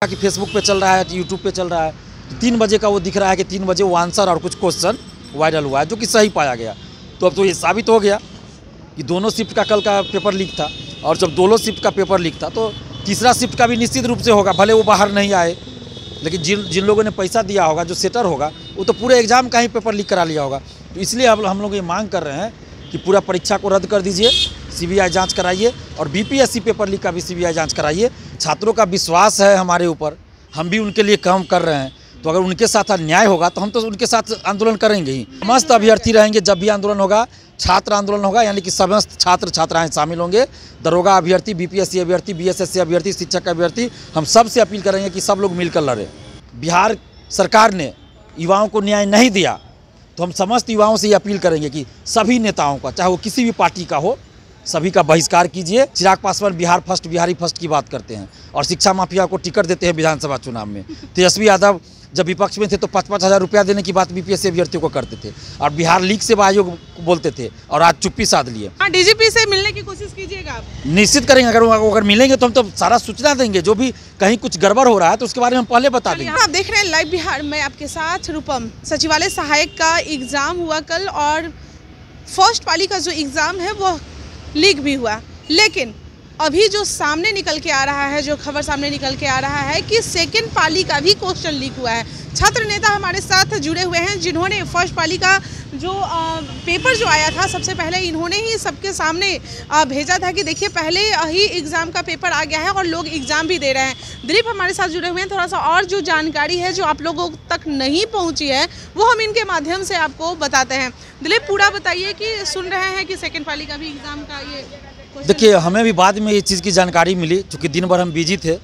कि फेसबुक पे चल रहा है, यूट्यूब पे चल रहा है, तो 3 बजे का वो दिख रहा है कि 3 बजे वो आंसर और कुछ क्वेश्चन वायरल हुआ है जो कि सही पाया गया। तो अब तो ये साबित हो गया कि दोनों शिफ्ट का कल का पेपर लीक था, और जब दोनों शिफ्ट का पेपर लीक था तो तीसरा शिफ्ट का भी निश्चित रूप से होगा, भले वो बाहर नहीं आए, लेकिन जिन लोगों ने पैसा दिया होगा, जो सेटर होगा, वो तो पूरे एग्जाम का ही पेपर लीक करा लिया होगा। तो इसलिए अब हम लोग ये मांग कर रहे हैं कि पूरा परीक्षा को रद्द कर दीजिए, सीबीआई जांच कराइए, और बीपीएससी पेपर लीक का भी सीबीआई जांच कराइए। छात्रों का विश्वास है हमारे ऊपर, हम भी उनके लिए काम कर रहे हैं, तो अगर उनके साथ अन्याय होगा तो हम तो उनके साथ आंदोलन करेंगे ही। समस्त अभ्यर्थी रहेंगे जब भी आंदोलन होगा, छात्र आंदोलन होगा, यानी कि समस्त छात्र छात्राएं शामिल होंगे। दरोगा अभ्यर्थी, बीपीएससी अभ्यर्थी, बीएसएससी अभ्यर्थी, शिक्षक अभ्यर्थी, हम सब से अपील करेंगे कि सब लोग मिलकर लड़ें। बिहार सरकार ने युवाओं को न्याय नहीं दिया, तो हम समस्त युवाओं से ये अपील करेंगे कि सभी नेताओं का, चाहे वो किसी भी पार्टी का हो, सभी का बहिष्कार कीजिए। चिराग पासवान बिहार फर्स्ट, बिहारी फर्स्ट की बात करते हैं, और शिक्षा माफिया को टिकट देते हैं विधानसभा चुनाव में। तेजस्वी यादव जब विपक्ष में थे तो 5-5 हज़ार रुपया देने की बात बीपीएससी अभ्यर्थियों को करते थे, और बिहार लीग सेवा आयोग बोलते थे, और आज चुप्पी साध लिए। डीजीपी से मिलने की कोशिश कीजिएगा आप? निश्चित करेंगे, अगर मिलेंगे तो हम तो सारा सूचना देंगे, जो भी कहीं कुछ गड़बड़ हो रहा है तो उसके बारे में हम पहले बता देंगे। आप देख रहे हैं लाइव बिहार, मैं आपके साथ रूपम। सचिवालय सहायक का एग्जाम हुआ कल, और फर्स्ट पाली का जो एग्जाम है वो लीक भी हुआ, लेकिन अभी जो सामने निकल के आ रहा है, जो खबर सामने निकल के आ रहा है कि सेकंड पाली का भी क्वेश्चन लीक हुआ है। छात्र नेता हमारे साथ जुड़े हुए हैं, जिन्होंने फर्स्ट पाली का जो पेपर जो आया था, सबसे पहले इन्होंने ही सबके सामने भेजा था कि देखिए पहले ही एग्ज़ाम का पेपर आ गया है और लोग एग्ज़ाम भी दे रहे हैं। दिलीप हमारे साथ जुड़े हुए हैं, थोड़ा सा और जो जानकारी है जो आप लोगों तक नहीं पहुंची है वो हम इनके माध्यम से आपको बताते हैं। दिलीप, पूरा बताइए कि सुन रहे हैं कि सेकेंड पाली का भी एग्ज़ाम का ये। देखिए, हमें भी बाद में ये चीज़ की जानकारी मिली, चूँकि दिन भर हम बिजी थे।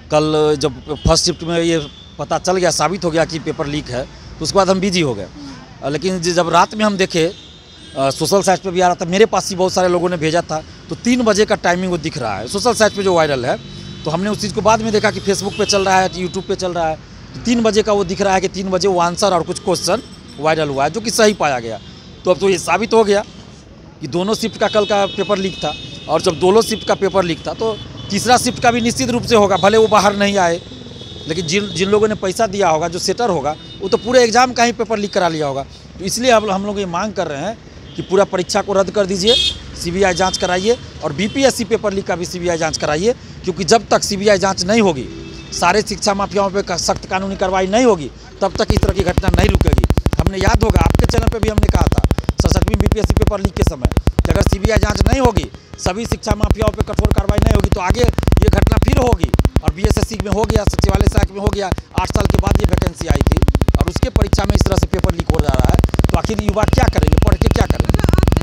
कल जब फर्स्ट शिफ्ट में ये पता चल गया, साबित हो गया कि पेपर लीक है, तो उसके बाद हम बिजी हो गए। लेकिन जब रात में हम देखे, सोशल साइट पे भी आ रहा था, मेरे पास ही बहुत सारे लोगों ने भेजा था, तो 3 बजे का टाइमिंग वो दिख रहा है सोशल साइट पे जो वायरल है। तो हमने उस चीज़ को बाद में देखा कि फेसबुक पे चल रहा है, यूट्यूब पे चल रहा है, तो 3 बजे का वो दिख रहा है कि 3 बजे वो आंसर और कुछ क्वेश्चन वायरल हुआ है जो कि सही पाया गया। तो अब तो ये साबित हो गया कि दोनों शिफ्ट का कल का पेपर लीक था, और जब दोनों शिफ्ट का पेपर लीक था तो तीसरा शिफ्ट का भी निश्चित रूप से होगा, भले वो बाहर नहीं आए, लेकिन जिन लोगों ने पैसा दिया होगा, जो सेटर होगा, वो तो पूरे एग्जाम का ही पेपर लीक करा लिया होगा। तो इसलिए अब हम लोग ये मांग कर रहे हैं कि पूरा परीक्षा को रद्द कर दीजिए, सीबीआई जांच कराइए, और बीपीएससी पेपर लीक का भी सीबीआई जांच कराइए, क्योंकि जब तक सीबीआई जांच नहीं होगी, सारे शिक्षा माफियाओं पे सख्त कानूनी कार्रवाई नहीं होगी, तब तक इस तरह की घटना नहीं रुकेगी। हमने, याद होगा आपके चैनल पर भी हमने कहा था 67वीं बीपीएससी पेपर लीक के समय कि अगर सीबीआई जांच नहीं होगी, सभी शिक्षा माफियाओं पे कठोर कार्रवाई नहीं होगी, तो आगे ये घटना फिर होगी। और बीएसएससी में हो गया, सचिवालय सहायक में हो गया, 8 साल के बाद ये वैकेंसी आई थी, और उसके परीक्षा में इस तरह से पेपर लीक हो जा रहा है, तो आखिर युवा क्या करेंगे, पढ़ के क्या करेंगे?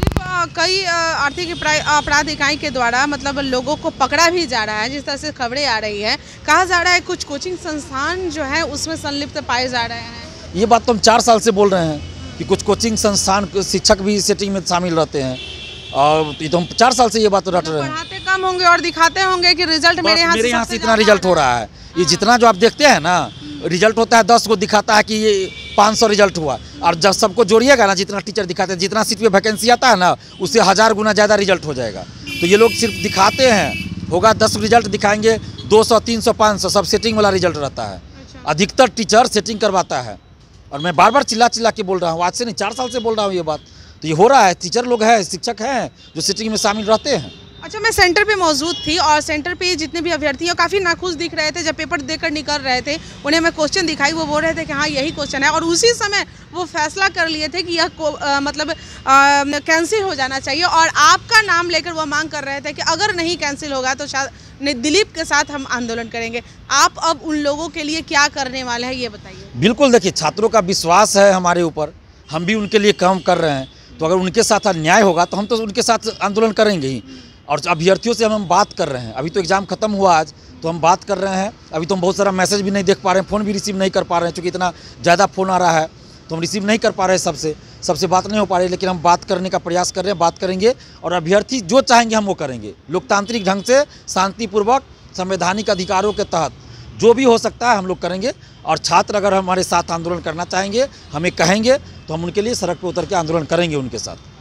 कई आर्थिक अपराध इकाई के द्वारा मतलब लोगों को पकड़ा भी जा रहा है, जिस तरह से खबरें आ रही है, कहा जा रहा है कुछ कोचिंग संस्थान जो है उसमें संलिप्त पाए जा रहे हैं। ये बात तो हम 4 साल से बोल रहे हैं कि कुछ कोचिंग संस्थान शिक्षक भी सेटिंग में शामिल रहते हैं, और ये तो हम 4 साल से ये बात रट रहे हैं। पढ़ाते कम होंगे और दिखाते होंगे कि रिजल्ट मेरे यहाँ से इतना रिजल्ट हो रहा है। ये जितना जो आप देखते हैं ना, रिजल्ट होता है 10 को दिखाता है कि ये 500 रिजल्ट हुआ, और जब सबको जोड़िएगा ना, जितना टीचर दिखाते हैं, जितना सीट पे वैकेंसी आता है ना, उससे 1000 गुना ज़्यादा रिजल्ट हो जाएगा। तो ये लोग सिर्फ दिखाते हैं, होगा 10 रिजल्ट दिखाएंगे, 200, 300, 500 सब सेटिंग वाला रिजल्ट रहता है। अधिकतर टीचर सेटिंग करवाता है, और मैं बार बार चिल्ला के बोल रहा हूँ, आज से नहीं 4 साल से बोल रहा हूँ ये बात। तो ये हो रहा है, टीचर लोग हैं, शिक्षक हैं जो सेटिंग में शामिल रहते हैं। अच्छा, मैं सेंटर पे मौजूद थी, और सेंटर पे जितने भी अभ्यर्थी हैं काफ़ी नाखुश दिख रहे थे। जब पेपर देकर निकल रहे थे, उन्हें मैं क्वेश्चन दिखाई, वो बोल रहे थे कि हाँ यही क्वेश्चन है, और उसी समय वो फैसला कर लिए थे कि यह मतलब कैंसिल हो जाना चाहिए, और आपका नाम लेकर वो मांग कर रहे थे कि अगर नहीं कैंसिल होगा तो शायद दिलीप के साथ हम आंदोलन करेंगे। आप अब उन लोगों के लिए क्या करने वाले हैं, ये बताइए। बिल्कुल, देखिए, छात्रों का विश्वास है हमारे ऊपर, हम भी उनके लिए काम कर रहे हैं, तो अगर उनके साथ अन्याय होगा तो हम तो उनके साथ आंदोलन करेंगे ही। और अभ्यर्थियों से हम बात कर रहे हैं, अभी तो एग्ज़ाम खत्म हुआ आज, तो हम बात कर रहे हैं। अभी तो हम बहुत सारा मैसेज भी नहीं देख पा रहे हैं, फ़ोन भी रिसीव नहीं कर पा रहे हैं, क्योंकि इतना ज़्यादा फ़ोन आ रहा है, तो हम रिसीव नहीं कर पा रहे हैं, सबसे बात नहीं हो पा रही, लेकिन हम बात करने का प्रयास कर रहे हैं, बात करेंगे, और अभ्यर्थी जो चाहेंगे हम वो करेंगे, लोकतांत्रिक ढंग से, शांतिपूर्वक, संवैधानिक अधिकारों के तहत जो भी हो सकता है हम लोग करेंगे। और छात्र अगर हमारे साथ आंदोलन करना चाहेंगे, हमें कहेंगे, तो हम उनके लिए सड़क पर उतर के आंदोलन करेंगे उनके साथ।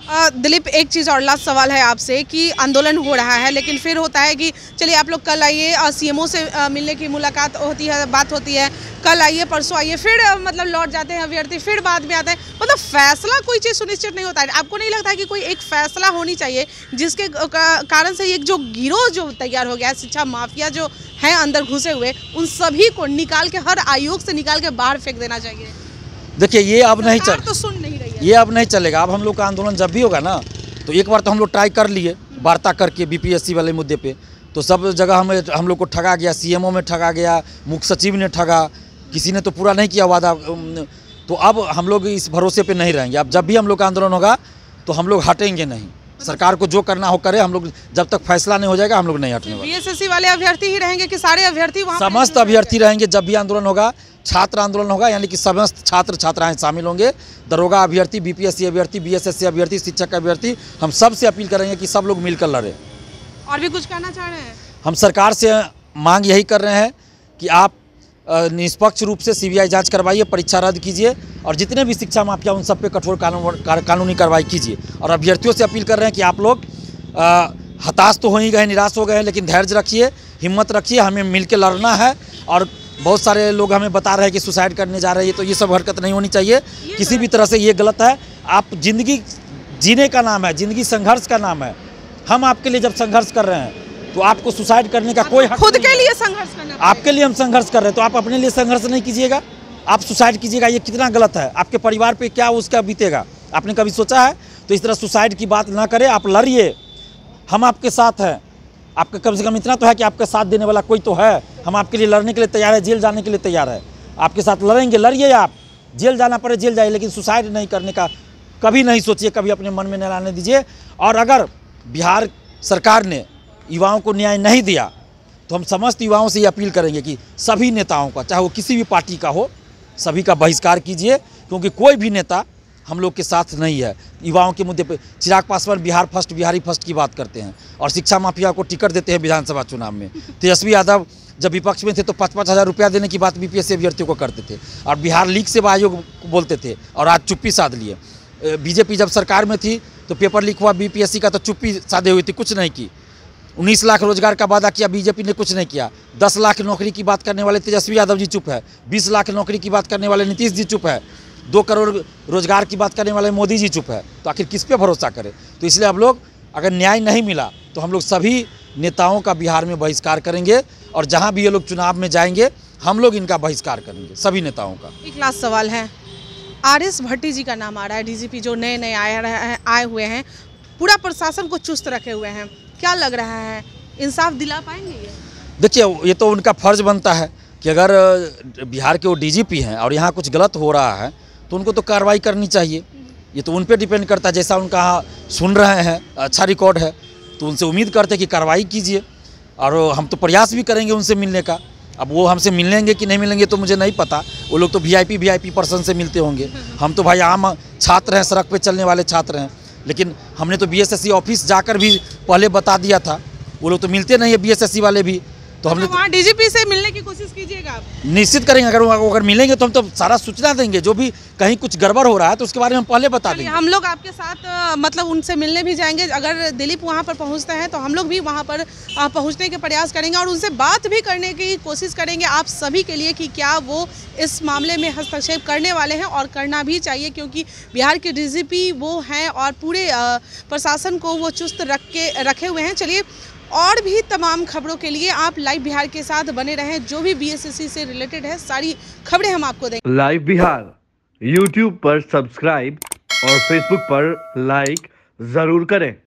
दिलीप, एक चीज़ और लास्ट सवाल है आपसे कि आंदोलन हो रहा है, लेकिन फिर होता है कि चलिए आप लोग कल आइए, सीएमओ से मिलने की मुलाकात होती है, बात होती है, कल आइए परसों आइए, फिर मतलब लौट जाते हैं अभ्यर्थी, फिर बाद में आते हैं, मतलब फैसला कोई चीज़ सुनिश्चित नहीं होता है। आपको नहीं लगता है कि कोई एक फैसला होनी चाहिए जिसके कारण से एक जो गिरोह जो तैयार हो गया है, शिक्षा माफिया जो है अंदर घुसे हुए, उन सभी को निकाल के, हर आयोग से निकाल के बाहर फेंक देना चाहिए? देखिए ये अब नहीं चल तो सुन नहीं रही है, ये अब नहीं चलेगा। अब हम लोग का आंदोलन जब भी होगा ना, तो एक बार तो हम लोग ट्राई कर लिए वार्ता करके बीपीएससी वाले मुद्दे पे, तो सब जगह हम लोग को ठगा गया, सीएमओ में ठगा गया, मुख्य सचिव ने ठगा, किसी ने तो पूरा नहीं किया वादा। तो अब हम लोग इस भरोसे पे नहीं रहेंगे। अब जब भी हम लोग का आंदोलन होगा तो हम लोग हटेंगे नहीं। सरकार को जो करना हो करे, हम लोग जब तक फैसला नहीं हो जाएगा हम लोग नहीं हटने वाले। बीएसएससी वाले अभ्यर्थी ही रहेंगे कि सारे अभ्यर्थी वहाँ? समस्त अभ्यर्थी रहेंगे। जब भी आंदोलन होगा, छात्र आंदोलन होगा, यानी कि समस्त छात्र छात्राएं शामिल होंगे। दरोगा अभ्यर्थी, बीपीएससी अभ्यर्थी, बीएसएससी अभ्यर्थी, शिक्षक अभ्यर्थी, हम सब से अपील करेंगे कि सब लोग मिलकर लड़े। और भी कुछ कहना चाह रहे हैं? हम सरकार से मांग यही कर रहे हैं कि आप निष्पक्ष रूप से सीबीआई जांच करवाइए, परीक्षा रद्द कीजिए, और जितने भी शिक्षा माफिया उन सब पे कठोर कानूनी कार्रवाई कीजिए। और अभ्यर्थियों से अपील कर रहे हैं कि आप लोग हताश तो हो ही गए, निराश हो गए हैं, लेकिन धैर्य रखिए, हिम्मत रखिए, हमें मिलकर लड़ना है। और बहुत सारे लोग हमें बता रहे हैं कि सुसाइड करने जा रहे हैं, तो ये सब हरकत नहीं होनी चाहिए किसी भी तरह से, ये गलत है। आप जिंदगी जीने का नाम है, जिंदगी संघर्ष का नाम है। हम आपके लिए जब संघर्ष कर रहे हैं तो आपको सुसाइड करने का कोई हक खुद के लिए संघर्ष करना, आपके लिए हम संघर्ष कर रहे हैं, तो आप अपने लिए संघर्ष नहीं कीजिएगा, आप सुसाइड कीजिएगा। ये कितना गलत है, आपके परिवार पे क्या उसका बीतेगा, आपने कभी सोचा है? तो इस तरह सुसाइड की बात ना करें, आप लड़िए, हम आपके साथ हैं। आपका कम से कम इतना तो है कि आपका साथ देने वाला कोई तो है। हम आपके लिए लड़ने के लिए तैयार है, जेल जाने के लिए तैयार है, आपके साथ लड़ेंगे। लड़िए, आप जेल जाना पड़े जेल जाइए, लेकिन सुसाइड नहीं करने का कभी नहीं सोचिए, कभी अपने मन में न लाने दीजिए। और अगर बिहार सरकार ने युवाओं को न्याय नहीं दिया तो हम समस्त युवाओं से ये अपील करेंगे कि सभी नेताओं का, चाहे वो किसी भी पार्टी का हो, सभी का बहिष्कार कीजिए, क्योंकि कोई भी नेता हम लोग के साथ नहीं है युवाओं के मुद्दे पे। चिराग पासवान बिहार फर्स्ट, बिहारी फर्स्ट की बात करते हैं और शिक्षा माफिया को टिकट देते हैं विधानसभा चुनाव में। तेजस्वी यादव जब विपक्ष में थे तो 5-5 हज़ार रुपया देने की बात बीपीएससी अभ्यर्थियों को करते थे और बिहार लीग सेवा आयोग को बोलते थे, और आज चुप्पी साध लिए। बीजेपी जब सरकार में थी तो पेपर लीक हुआ बीपीएससी का, तो चुप्पी साधे हुई थी, कुछ नहीं की। 19 लाख रोजगार का वादा किया बीजेपी ने, कुछ नहीं किया। 10 लाख नौकरी की बात करने वाले तेजस्वी यादव जी चुप है, 20 लाख नौकरी की बात करने वाले नीतीश जी चुप है, 2 करोड़ रोजगार की बात करने वाले मोदी जी चुप है। तो आखिर किस पे भरोसा करें? तो इसलिए हम लोग, अगर न्याय नहीं मिला तो हम लोग सभी नेताओं का बिहार में बहिष्कार करेंगे, और जहां भी ये लोग चुनाव में जाएंगे हम लोग इनका बहिष्कार करेंगे, सभी नेताओं का। एक लास्ट सवाल है, आरएस भट्टी जी का नाम आ रहा है, डीजीपी जो नए आए हुए हैं, पूरा प्रशासन को चुस्त रखे हुए हैं, क्या लग रहा है, इंसाफ दिला पाएंगे ये? देखिए, ये तो उनका फर्ज बनता है कि अगर बिहार के वो डीजीपी हैं और यहाँ कुछ गलत हो रहा है तो उनको तो कार्रवाई करनी चाहिए। ये तो उन पे डिपेंड करता है, जैसा उनका सुन रहे हैं अच्छा रिकॉर्ड है तो उनसे उम्मीद करते हैं कि कार्रवाई कीजिए, और हम तो प्रयास भी करेंगे उनसे मिलने का। अब वो हमसे मिलेंगे कि नहीं मिलेंगे तो मुझे नहीं पता, वो लोग तो वीआईपी पर्सन से मिलते होंगे। हम तो भाई आम छात्र हैं, सड़क पे चलने वाले छात्र हैं। लेकिन हमने तो बीएसएससी ऑफिस जाकर भी पहले बता दिया था, वो लोग तो मिलते नहीं है बीएसएससी वाले भी। तो हमने वहाँ डीजीपी से मिलने की कोशिश कीजिएगा आप? निश्चित करेंगे, अगर मिलेंगे तो हम तो सारा सूचना देंगे, जो भी कहीं कुछ गड़बड़ हो रहा है तो उसके बारे में हम पहले बता देंगे। हम लोग आपके साथ मतलब उनसे मिलने भी जाएंगे, अगर दिलीप वहाँ पर पहुँचते हैं तो हम लोग भी वहाँ पर पहुँचने के प्रयास करेंगे और उनसे बात भी करने की कोशिश करेंगे आप सभी के लिए कि क्या वो इस मामले में हस्तक्षेप करने वाले हैं, और करना भी चाहिए, क्योंकि बिहार के डीजीपी वो हैं और पूरे प्रशासन को वो चुस्त रखे हुए हैं। चलिए, और भी तमाम खबरों के लिए आप लाइव बिहार के साथ बने रहें, जो भी बीएसएससी से रिलेटेड है सारी खबरें हम आपको देंगे। लाइव बिहार यूट्यूब पर सब्सक्राइब और फेसबुक पर लाइक जरूर करें।